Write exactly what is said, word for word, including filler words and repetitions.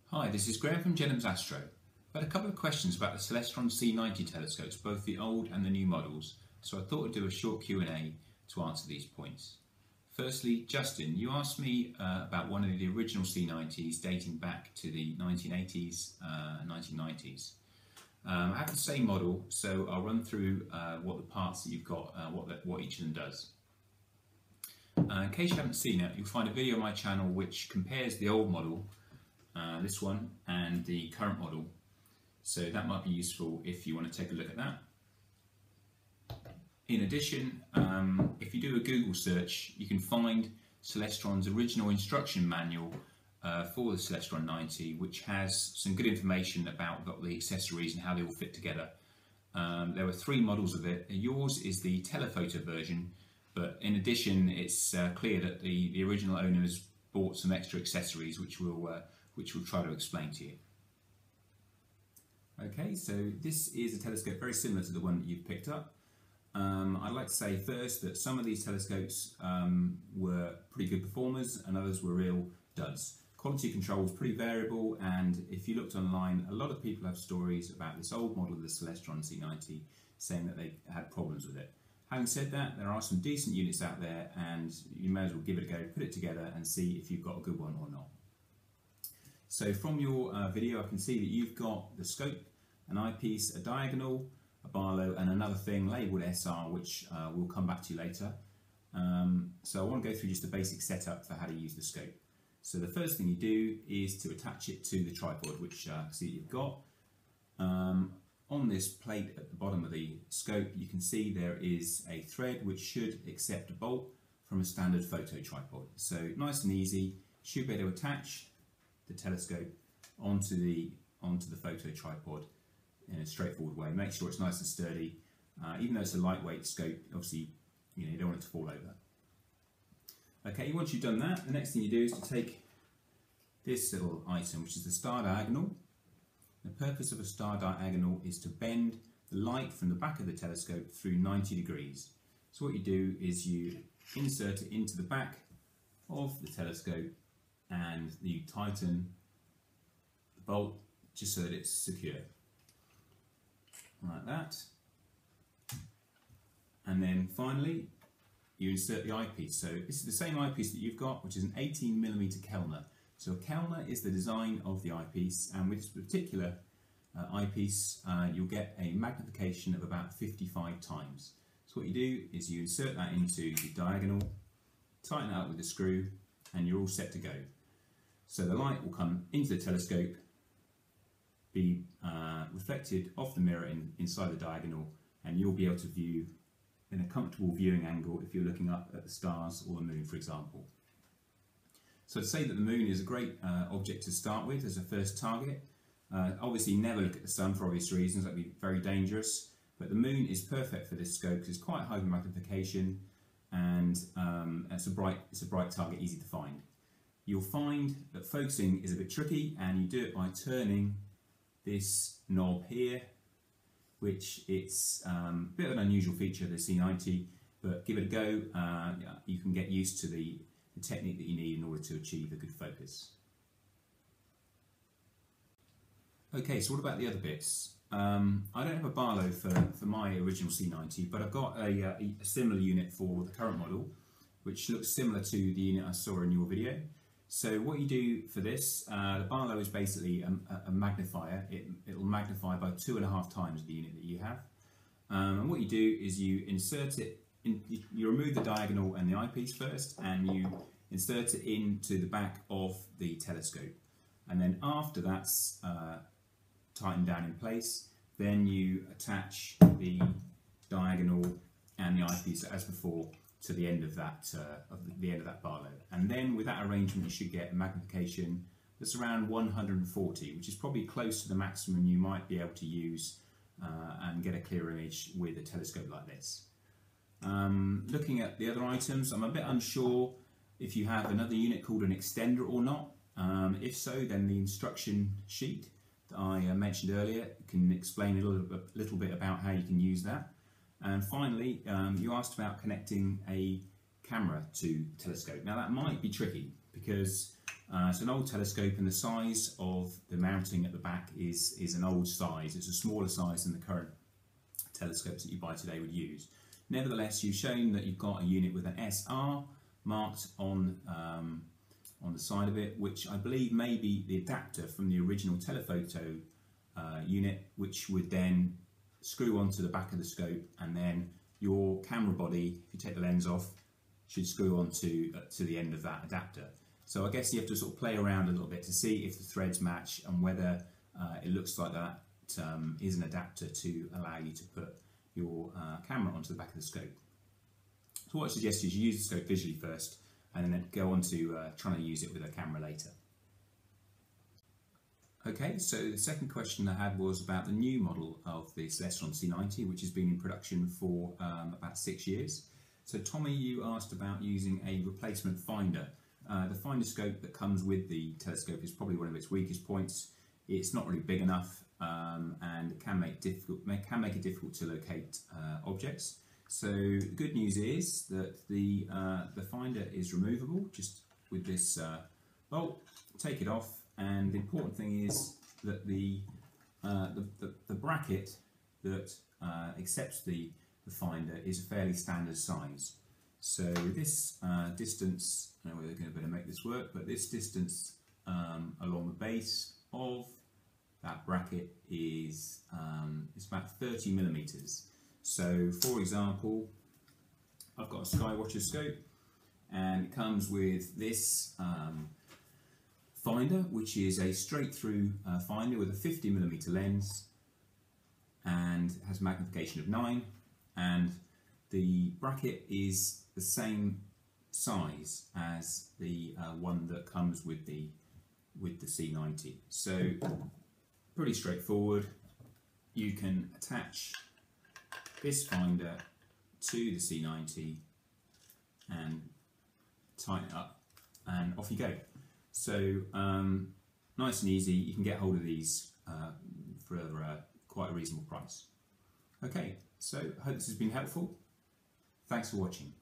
Hi, this is Graham from Jennings Astro. I've had a couple of questions about the Celestron C ninety telescopes, both the old and the new models, so I thought I'd do a short Q and A to answer these points. Firstly, Justin, you asked me uh, about one of the original C nineties dating back to the nineteen eighties uh, and nineteen nineties. Um, I have the same model, so I'll run through uh, what the parts that you've got, uh, what, the, what each of them does. Uh, in case you haven't seen it, you'll find a video on my channel which compares the old model, uh, this one, and the current model. So that might be useful if you want to take a look at that. In addition, um, if you do a Google search, you can find Celestron's original instruction manual uh, for the Celestron ninety, which has some good information about the accessories and how they all fit together. Um, there were three models of it. Yours is the telephoto version, but in addition, it's uh, clear that the, the original owners bought some extra accessories, which we'll, uh, which we'll try to explain to you. Okay, so this is a telescope very similar to the one that you've picked up. Um, I'd like to say first that some of these telescopes um, were pretty good performers and others were real duds. Quality control was pretty variable, and if you looked online, a lot of people have stories about this old model of the Celestron C ninety saying that they had problems with it. Having said that, there are some decent units out there, and you may as well give it a go, put it together and see if you've got a good one or not. So from your uh, video I can see that you've got the scope, an eyepiece, a diagonal, a Barlow and another thing labelled S R, which uh, we'll come back to later. Um, so I want to go through just a basic setup for how to use the scope. So the first thing you do is to attach it to the tripod, which uh, I see you've got. Um, on this plate at the bottom of the scope you can see there is a thread which should accept a bolt from a standard photo tripod. So nice and easy, should be able to attach the telescope onto the, onto the photo tripod in a straightforward way. Make sure it's nice and sturdy. Uh, even though it's a lightweight scope, obviously you know, you don't want it to fall over. Okay, once you've done that, the next thing you do is to take this little item, which is the star diagonal. The purpose of a star diagonal is to bend the light from the back of the telescope through ninety degrees. So what you do is you insert it into the back of the telescope and you tighten the bolt just so that it's secure. Like that. And then finally you insert the eyepiece. So this is the same eyepiece that you've got, which is an eighteen millimeter Kellner. So a Kellner is the design of the eyepiece, and with this particular uh, eyepiece uh, you'll get a magnification of about fifty-five times. So what you do is you insert that into the diagonal, tighten it up with a screw, and you're all set to go. So the light will come into the telescope, be uh, reflected off the mirror in, inside the diagonal, and you'll be able to view in a comfortable viewing angle if you're looking up at the stars or the moon, for example. So to say that the moon is a great uh, object to start with as a first target. Uh, obviously never look at the sun for obvious reasons, that would be very dangerous, but the moon is perfect for this scope because it's quite high magnification, and um, it's, a bright, it's a bright target, easy to find. You'll find that focusing is a bit tricky, and you do it by turning this knob here, which it's um, a bit of an unusual feature of the C ninety, but give it a go. Uh, you can get used to the, the technique that you need in order to achieve a good focus. Okay, so what about the other bits? Um, I don't have a Barlow for, for my original C ninety, but I've got a, a, a similar unit for the current model, which looks similar to the unit I saw in your video. So what you do for this, uh, the Barlow is basically a, a magnifier. It will magnify by two and a half times the unit that you have. Um, and what you do is you insert it, in, you, you remove the diagonal and the eyepiece first, and you insert it into the back of the telescope. And then after that's uh, tightened down in place, then you attach the diagonal and the eyepiece as before to the end of that uh, of the, the end of that Barlow, and then with that arrangement you should get a magnification that's around one hundred forty, which is probably close to the maximum you might be able to use uh, and get a clear image with a telescope like this. Um, looking at the other items, I'm a bit unsure if you have another unit called an extender or not. Um, if so, then the instruction sheet that I uh, mentioned earlier can explain a little bit, little bit about how you can use that. And finally, um, you asked about connecting a camera to the telescope. Now that might be tricky because uh, it's an old telescope and the size of the mounting at the back is, is an old size. It's a smaller size than the current telescopes that you buy today would use. Nevertheless, you've shown that you've got a unit with an S R marked on, um, on the side of it, which I believe may be the adapter from the original telephoto uh, unit, which would then screw onto the back of the scope, and then your camera body, if you take the lens off, should screw onto uh, to the end of that adapter. So I guess you have to sort of play around a little bit to see if the threads match and whether uh, it looks like that um, is an adapter to allow you to put your uh, camera onto the back of the scope. So what I suggest is you use the scope visually first and then go on to uh, trying to use it with a camera later. Okay, so the second question I had was about the new model of the Celestron C ninety, which has been in production for um, about six years. So Tommy, you asked about using a replacement finder. Uh, the finder scope that comes with the telescope is probably one of its weakest points. It's not really big enough um, and it can make, difficult, can make it difficult to locate uh, objects. So the good news is that the, uh, the finder is removable just with this uh, bolt. Take it off, and the important thing is that the, uh, the, the, the bracket that uh, accepts the, the finder is a fairly standard size. So this uh, distance, I don't know whether they're going to be able to make this work, but this distance um, along the base of that bracket is um, it's about thirty millimeters. So for example, I've got a Skywatcher scope and it comes with this um, finder, which is a straight through uh, finder with a fifty millimeter lens and has magnification of nine, and the bracket is the same size as the uh, one that comes with the with the C ninety. So pretty straightforward. You can attach this finder to the C ninety and tighten it up and off you go. So um, nice and easy. You can get hold of these uh, for uh, quite a reasonable price. Okay, so I hope this has been helpful. Thanks for watching.